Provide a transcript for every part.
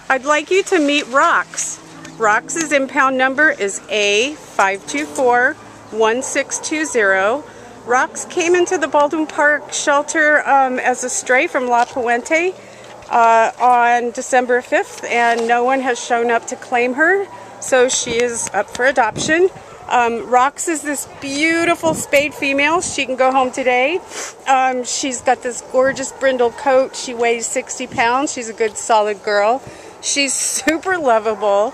I'd like you to meet Rox. Rox's impound number is A5241620. Rox came into the Baldwin Park shelter as a stray from La Puente on December 5th, and no one has shown up to claim her, so she is up for adoption. Rox is this beautiful spayed female. She can go home today. She's got this gorgeous brindle coat. She weighs 60 pounds. She's a good solid girl. She's super lovable.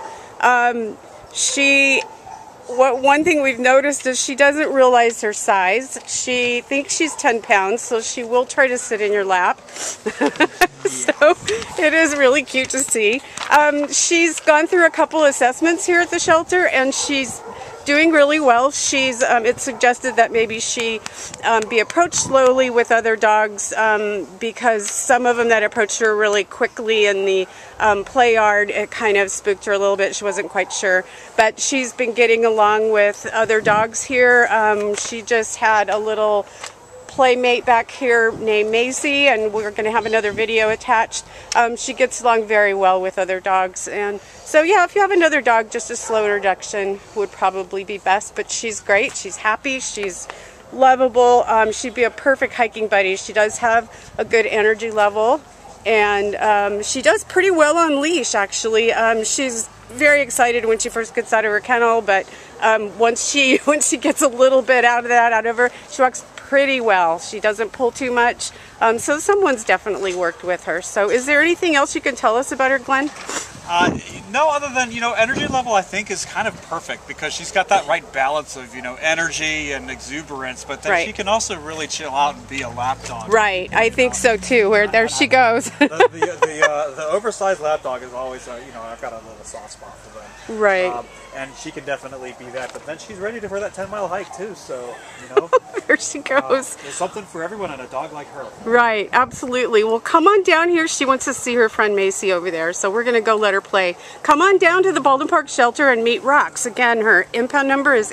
One thing we've noticed is she doesn't realize her size. She thinks she's 10 pounds, so she will try to sit in your lap. So it is really cute to see. She's gone through a couple assessments here at the shelter, and she's doing really well. She's it's suggested that maybe she be approached slowly with other dogs, because some of them that approached her really quickly in the play yard, it kind of spooked her a little bit. She wasn't quite sure, but she's been getting along with other dogs here. She just had a little playmate back here named Maisie, and we're going to have another video attached. She gets along very well with other dogs, and so yeah, if you have another dog, just a slow introduction would probably be best. But she's great, she's happy, she's lovable. She'd be a perfect hiking buddy. She does have a good energy level, and she does pretty well on leash, actually. She's very excited when she first gets out of her kennel, but once she gets a little bit out of her, she walks pretty well. She doesn't pull too much, so someone's definitely worked with her. So is there anything else you can tell us about her, Glenn? No, other than, energy level I think is kind of perfect, because she's got that right balance of, energy and exuberance, but then she can also really chill out and be a lap dog. Right, I think so too, there she goes. The oversized lap dog is always, I've got a little soft spot for them. Right. And she can definitely be that, but then she's ready for that 10-mile hike too, so, There she goes. There's something for everyone in a dog like her. Right, absolutely. Well, come on down here. She wants to see her friend Macy over there, so we're going to go let her play. Come on down to the Baldwin Park shelter and meet Rox. Again, her impound number is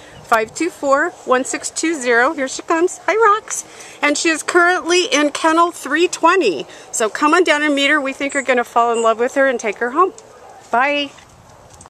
A5241620. Here she comes. Hi, Rox. And she is currently in kennel 320. So come on down and meet her. We think you're going to fall in love with her and take her home. Bye.